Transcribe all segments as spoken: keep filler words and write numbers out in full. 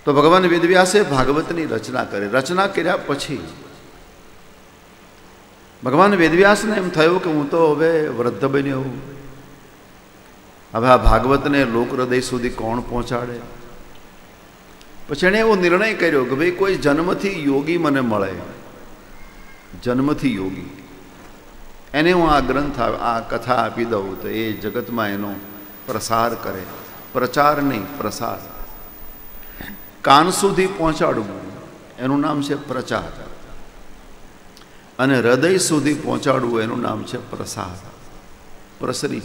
તો ભગવાન વેદવ્યાસે ભાગવતની રચના કરી. રચના કર્યા પછી ભગવાન વેદવ્યાસને એમ થયું કે હું તો હવે વૃદ્ધ બન્યો, હવે આ ભાગવતને લોક હૃદય સુધી કોણ પહોંચાડે? પછી એણે એવો નિર્ણય કર્યો કે ભાઈ કોઈ જન્મથી યોગી મને મળે, જન્મથી યોગી, એને હું આ ગ્રંથ આ કથા આપી દઉં તો એ જગતમાં એનો પ્રસાર કરે. પ્રચાર નહીં, પ્રસાર. કાન સુધી પહોંચાડવું એનું નામ છે પ્રચાર, અને હૃદય સુધી પહોંચાડવું એનું નામ છે પ્રસાર, પ્રસરી.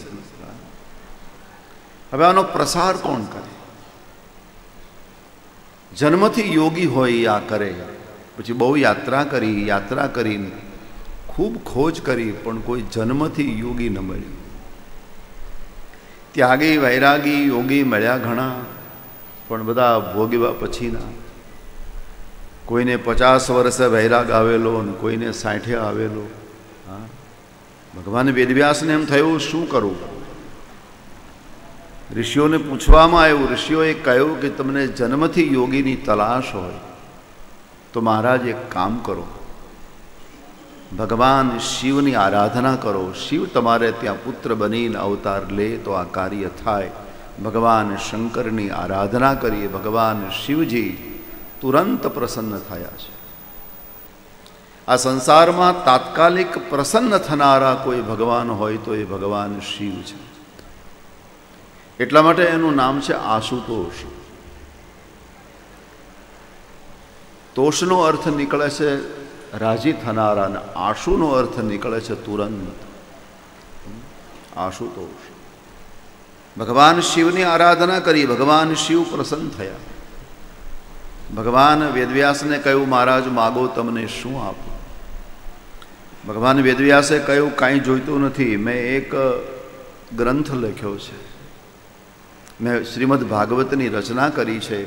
હવે આનો પ્રસાર કોણ કરે? જન્મથી યોગી હોય આ કરે. પછી બહુ યાત્રા કરી, યાત્રા કરીને ખૂબ ખોજ કરી, પણ કોઈ જન્મથી યોગી ન મળ્યું. ત્યાગી વૈરાગી યોગી મળ્યા ઘણા, પણ બધા ભોગવ્યા પછીના. કોઈને પચાસ વર્ષે વૈરાગ આવેલો અને કોઈને સાઠે આવેલો. હા, ભગવાન વેદવ્યાસને એમ થયું શું કરવું? ઋષિઓને પૂછવામાં આવ્યું. ઋષિઓએ કહ્યું કે તમને જન્મથી યોગીની તલાશ હોય તો મહારાજ એક કામ કરો, ભગવાન શિવની આરાધના કરો. શિવ તમારે ત્યાં પુત્ર બનીને અવતાર લે તો આ કાર્ય થાય. ભગવાન શંકરની આરાધના કરીએ. ભગવાન શિવજી તુરંત પ્રસન્ન થયા છે. આ સંસારમાં તાત્કાલિક પ્રસન્ન થનારા કોઈ ભગવાન હોય તો એ ભગવાન શિવ છે. એટલા માટે એનું નામ છે આશુતોષ. તોષનો અર્થ નીકળે છે રાજી થનારા, અને આશુનો અર્થ નીકળે છે તુરંત. આશુતોષ. ભગવાન શિવની આરાધના કરી, ભગવાન શિવ પ્રસન્ન થયા. ભગવાન વેદવ્યાસને કહ્યું મહારાજ માગો તમને શું આપું? ભગવાન વેદવ્યાસે કહ્યું કાંઈ જોઈતું નથી, મેં એક ગ્રંથ લખ્યો છે, મેં શ્રીમદ ભાગવતની રચના કરી છે,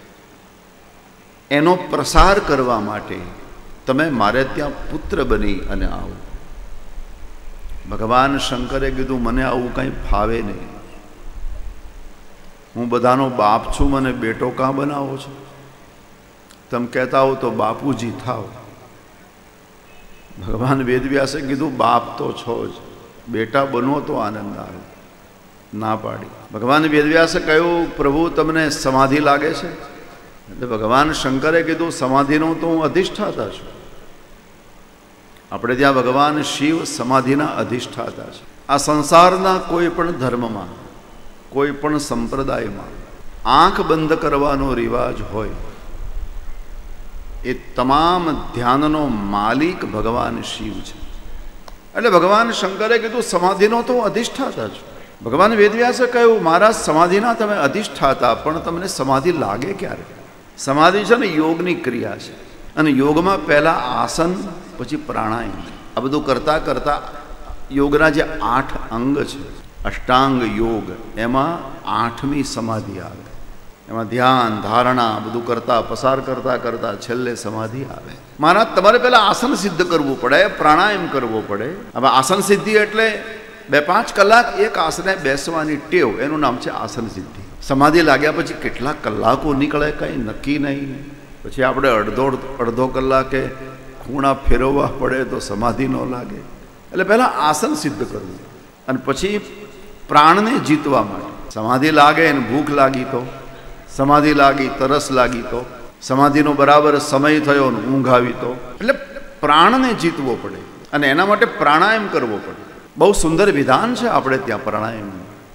એનો પ્રસાર કરવા માટે તમે મારે ત્યાં પુત્ર બની અને આવો. ભગવાન શંકરે કીધું મને આવું કંઈ ફાવે નહીં, હું બધાનો બાપ છું, મને બેટો કાં બનાવો છો? તમે કહેતા હો તો બાપુજી થાવ. ભગવાન વેદવ્યાસે કીધું બાપ તો છો જ, બેટા બનો તો આનંદ આવે. ના પાડી. ભગવાન વેદવ્યાસે કહ્યું પ્રભુ તમને સમાધિ લાગે છે? એટલે ભગવાન શંકરે કીધું સમાધિનો તો હું અધિષ્ઠાતા છું. આપણે ત્યાં ભગવાન શિવ સમાધિના અધિષ્ઠાતા છે. આ સંસારના કોઈ પણ ધર્મમાં, કોઈ પણ સંપ્રદાયમાં આંખ બંધ કરવાનો રિવાજ હોય, એ તમામ ધ્યાનનો માલિક ભગવાન શિવ છે. એટલે ભગવાન શંકરે કીધું સમાધિનો તો હું અધિષ્ઠાતા છું. ભગવાન વેદવ્યાસે કહ્યું મારા સમાધિના તમે અધિષ્ઠાતા, પણ તમને સમાધિ લાગે ક્યારે? સમાધિ છે ને યોગની ક્રિયા છે, અને યોગમાં પહેલાં આસન, પછી પ્રાણાયામ, આ બધું કરતાં કરતાં યોગના જે આઠ અંગ છે, અષ્ટાંગ યોગ, એમાં આઠમી સમાધિ આવે. એમાં ધ્યાન ધારણા બધું કરતાં પસાર કરતાં કરતાં છેલ્લે સમાધિ આવે. મારા તમારે પહેલાં આસન સિદ્ધ કરવું પડે, પ્રાણાયામ કરવો પડે. હવે આસન સિદ્ધિ એટલે બે પાંચ કલાક એક આસને બેસવાની ટેવ, એનું નામ છે આસન સિદ્ધિ. સમાધિ લાગ્યા પછી કેટલા કલાકો નીકળે કંઈ નક્કી નહીં. પછી આપણે અડધો અડધો કલાકે ખૂણા ફેરવવા પડે તો સમાધિ ન લાગે. એટલે પહેલાં આસન સિદ્ધ કરવું, અને પછી પ્રાણને જીતવા માટે સમાધિ લાગે. અને ભૂખ લાગી તો, સમાધિ લાગી, તરસ લાગી તો, સમાધિનો બરાબર સમય થયો ને ઊંઘ આવી તો, એટલે પ્રાણને જીતવો પડે, અને એના માટે પ્રાણાયામ કરવો પડે. બહુ સુંદર વિધાન છે આપણે ત્યાં પ્રાણાયામનું.